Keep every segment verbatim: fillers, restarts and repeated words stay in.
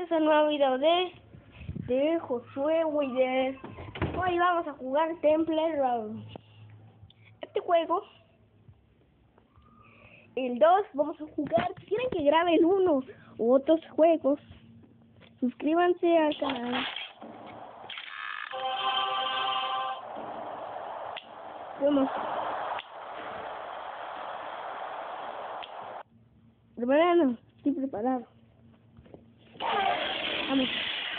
bienvenidos a un nuevo video de, de Josué Wider. Hoy vamos a jugar Temple Run. Este juego, el dos, vamos a jugar. Si quieren que grabe el uno u otros juegos, suscríbanse al canal. Vamos. Preparado, estoy preparado. Vamos.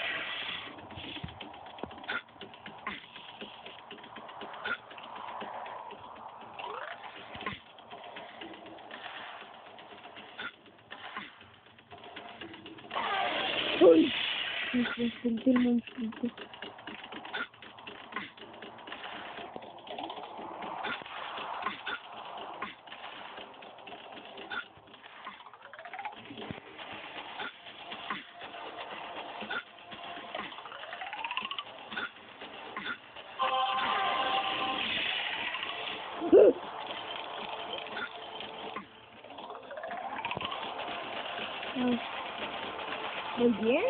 Uy, me sentí el monstruo. Muy bien.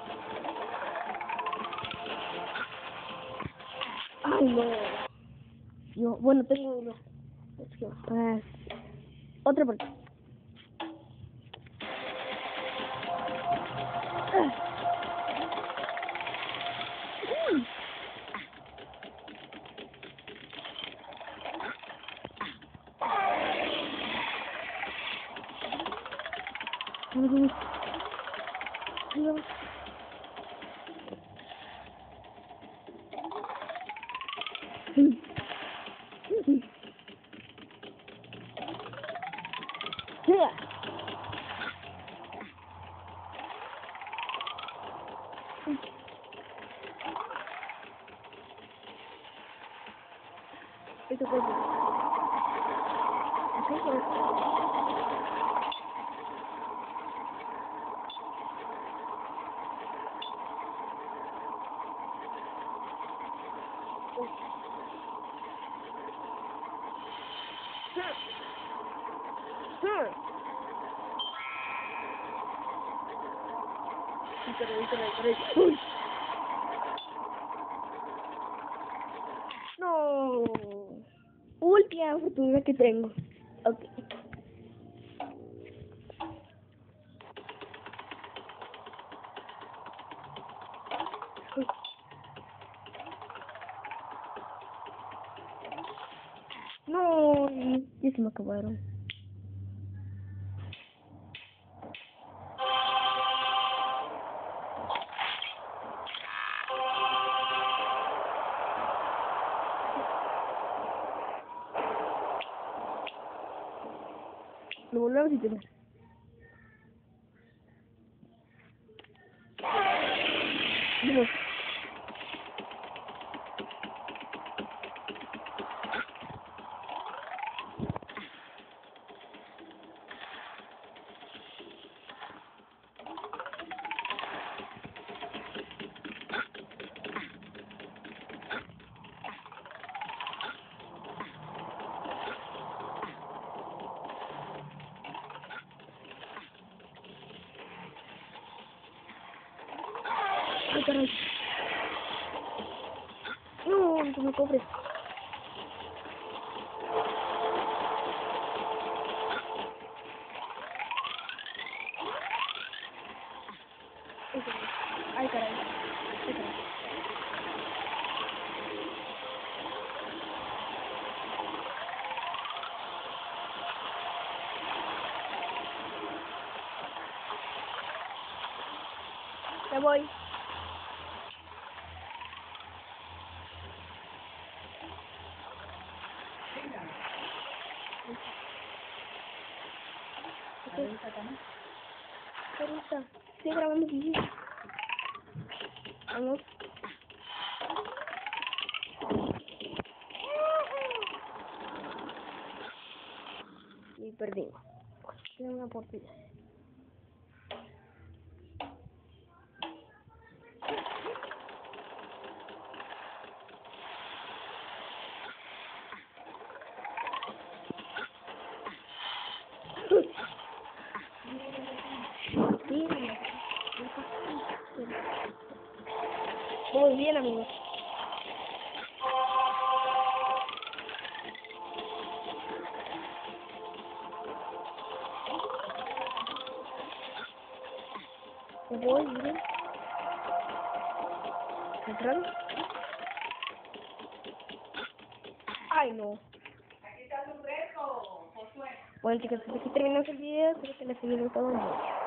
Ay, no. Yo, bueno, tengo uno. Ah, otra parte. Ah. Mm. No. Mm. Mm. Yeah. Esto fue eso. Así fue. Uy. No. Última oportunidad que tengo. Ok. No, ya se me acabaron. Lo volvemos a intentar. Dios. Ay, caray. No, no me cobre. Ay, caray. Ay, caray. Ya voy. ¿Qué gusta? Estoy grabando aquí. Vamos. Y perdimos. Tiene una oportunidad. Sí, Muy bien, amigos. Voy bien. ¿Entrando? Ay, no. Bueno, chicos, hasta aquí terminamos el video. Espero que les haya gustado mucho.